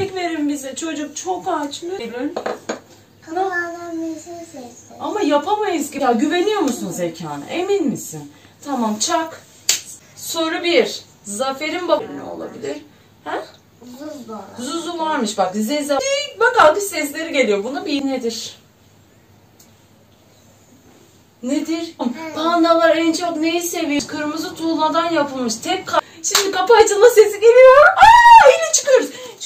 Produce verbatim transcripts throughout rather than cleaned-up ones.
Verin bize, çocuk çok aç. Eylül. sesi. Ama yapamayız ki. Ya güveniyor musun zekana? Emin misin? Tamam, çak. Soru bir. Zafer'in babası ne olabilir? Ha? Zuzu. Zuzu varmış bak. Zeza. Bak alkış sesleri geliyor. Bunu bir nedir? Nedir? Pandalar en çok neyi seviyor? Kırmızı tuğladan yapılmış. Tek ka Şimdi kapı açılma sesi geliyor. Aa, Eylül çıkıyoruz.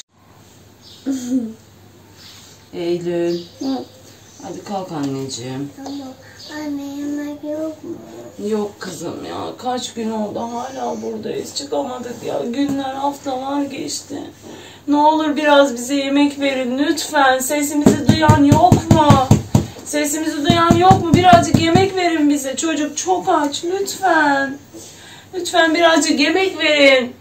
Eylül. Hadi kalk anneciğim. Tamam. Anne yemek yok mu? Yok kızım ya. Kaç gün oldu hala buradayız. Çıkamadık ya. Günler, haftalar geçti. Ne olur biraz bize yemek verin lütfen. Sesimizi duyan yok mu? Sesimizi duyan yok mu? Birazcık yemek verin bize. Çocuk çok aç lütfen. Lütfen birazcık yemek verin.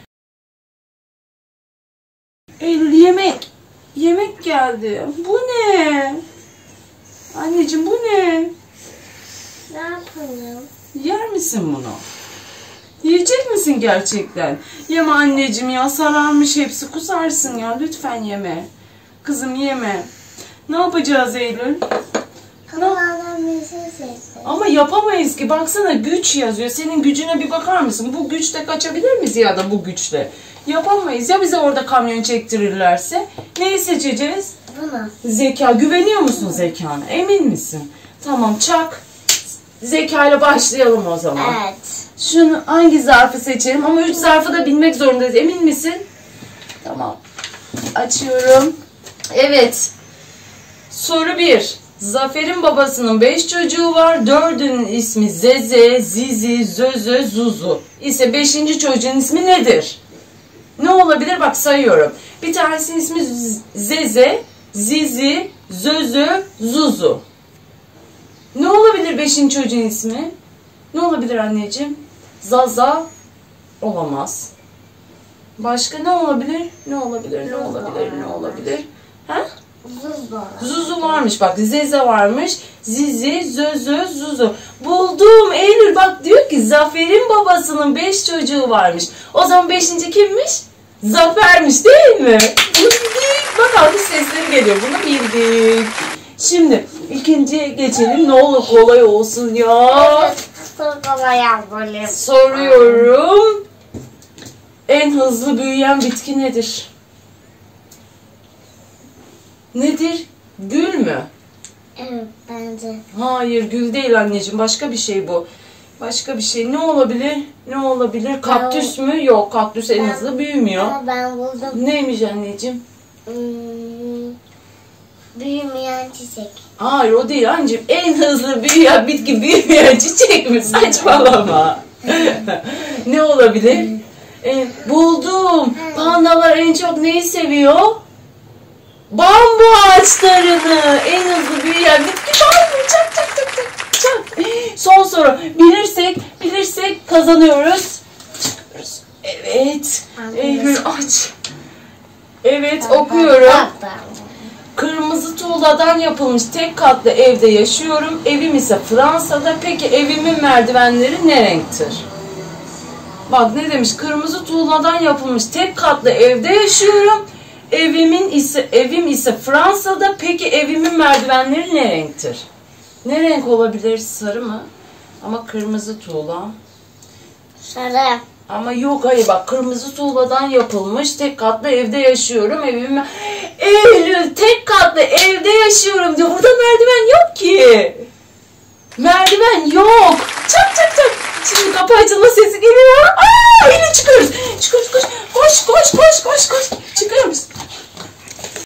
Eylül yemek. Yemek geldi. Bu ne? Anneciğim bu ne? Ne yapalım? Yer misin bunu? Yiyecek misin gerçekten? Yeme anneciğim ya, sararmış hepsi, kusarsın ya, lütfen yeme. Kızım yeme. Ne yapacağız Eylül? Kafalardan sesi. Ama yapamayız ki, baksana güç yazıyor. Senin gücüne bir bakar mısın? Bu güçle kaçabilir miyiz ya da bu güçle? Yapamayız. Ya bize orada kamyon çektirirlerse? Neyi seçeceğiz? Bunu. Zeka. Güveniyor musun zekana? Emin misin? Tamam, çak. Zekayla başlayalım o zaman. Evet. Şunu hangi zarfı seçelim? Ama üç zarfı da bilmek zorundayız. Emin misin? Tamam. Açıyorum. Evet. Soru bir. Zafer'in babasının beş çocuğu var. Dördünün ismi Zeze, Zizi, Zözö, Zuzu. İse beşinci çocuğun ismi nedir? Ne olabilir? Bak sayıyorum. Bir tanesinin ismi Zeze, Zizi, Zözö, Zuzu. Ne olabilir beşinci çocuğun ismi? Ne olabilir anneciğim? Zaza olamaz. Başka ne olabilir? Ne olabilir? Ne olabilir? Ne olabilir? Ha? Zuzu. Zuzu varmış bak. Zeze varmış. Zizi, Zözö, Zuzu. Buldum Eylül. Bak diyor ki Zafer'in babasının beş çocuğu varmış. O zaman beşinci kimmiş? Zafer'miş değil mi? Bunu bildik. Bak alkış sesleri geliyor. Bunu bildik. Şimdi ikinciye geçelim. Ne olur kolay olsun ya. Çok kolay yapalım. Soruyorum. En hızlı büyüyen bitki nedir? Nedir? Gül mü? Evet bence. Hayır, gül değil anneciğim. Başka bir şey bu. Başka bir şey. Ne olabilir? Ne olabilir? Kaktüs mü? Yok, kaktüs en Ben- hızlı büyümüyor. Ama ben buldum. Neymiş anneciğim? Hmm, büyümeyen çiçek. Hayır, o değil anneciğim. En hızlı büyüyen bitki büyümeyen çiçek mi? Saçmalama. Ne olabilir? E, buldum. Pandalar en çok neyi seviyor? Bambu ağaçlarını. En hızlı büyüyen bitki bambu. Çak çak çak çak çak. Son soru. Bilirsek, bilirsek kazanıyoruz. Evet. Eylül aç. Evet, okuyorum. Kırmızı tuğladan yapılmış tek katlı evde yaşıyorum. Evim ise Fransa'da. Peki evimin merdivenleri ne renktir? Bak ne demiş? Kırmızı tuğladan yapılmış tek katlı evde yaşıyorum. Evimin ise evim ise Fransa'da. Peki evimin merdivenleri ne renktir? Ne renk olabilir? Sarı mı? Ama kırmızı tuğla. Sarı. Ama yok, hayır bak, kırmızı tuğladan yapılmış tek katlı evde yaşıyorum. Evim Eylül tek katlı evde yaşıyorum diyor. Burada merdiven yok ki. Merdiven yok. Çak çak çak. Şimdi kapı açılma sesi geliyor. Aa, Eylül çıkıyoruz.